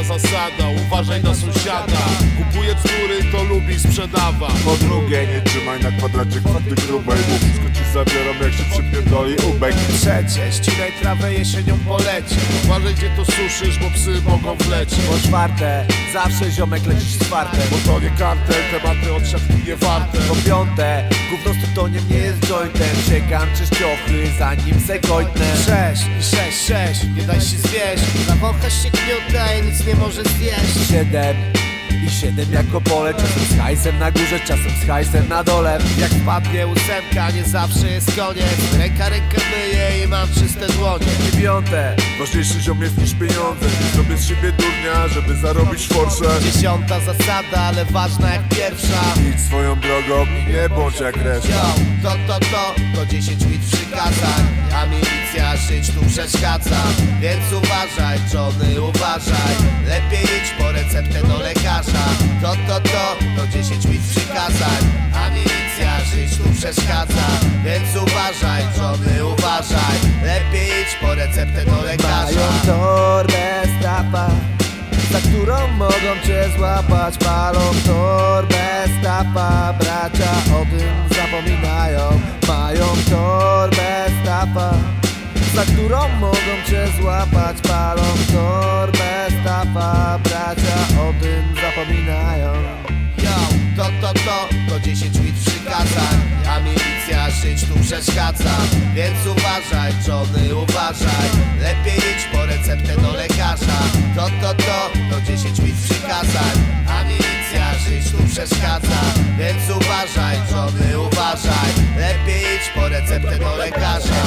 zasada, uważaj na sąsiada. Kupuje bzdury, to lubi sprzedawać. Po drugie, nie trzymaj na kwadracie kwoty grubej, bo wszystko ci zabiorą, jak się przypierdoli ubek. Trzecie, ścinaj trawę, jesienią polecie. Uważaj, gdzie to suszysz, bo psy mogą wlecieć. Po czwarte, zawsze ziomek lecisz z czwartem, Bo to nie kartel, tematy od szafki nie warte. po piąte, gówno z tytoniem nie jest jointem. Siekam czyściochy, zanim se gojtnę. 6 i 6, 6, nie daj się zwieść. Zawąchasz się kmiuta i nic nie może zjeść. 7 i 7 jako pole. Czasem z hajsem na górze, czasem z hajsem na dole. Jak wpadnie ósemka, nie zawsze jest koniec. Ręka rękę myje i mam czyste dłonie. Dziewiąte, Ważniejszy ziom jest niż pieniądze. Zrobię z siebie durnia, żeby zarobić forsę. 10. zasada, ale ważna jak pierwsza. Idź swoją drogą i nie bądź jak reszta. Yo, to 10 mit przykazań. A milicja żyć tu przeszkadza. Więc uważaj, Johnny, uważaj. Lepiej idź po receptę do lekarza. To 10 mit przykazań. A milicja żyć tu przeszkadza. Więc uważaj, Johnny, uważaj. Lepiej idź po receptę do lekarza. mają torbę stapa, za którą mogą cię złapać. Palą torbę stapa, bracia o tym zapominają. Mają torbę stapa, za którą mogą cię złapać. Palą torbę stapa, bracia o tym zapominają. Yo, to 10 mit przykazań. A milicja żyć tu przeszkadza. Więc uważaj, Johnny, uważaj. Lepiej idź po receptę do lekarza. To 10 mit przykazań. A milicja żyć tu przeszkadza. Więc uważaj, Johnny, uważaj. Lepiej idź po receptę do lekarza.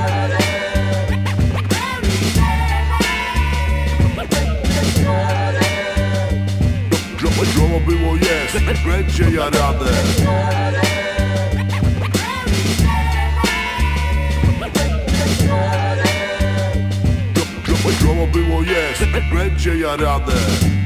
Ziomo było jest, będzie jarane. Ziomo było jest, będzie jarane.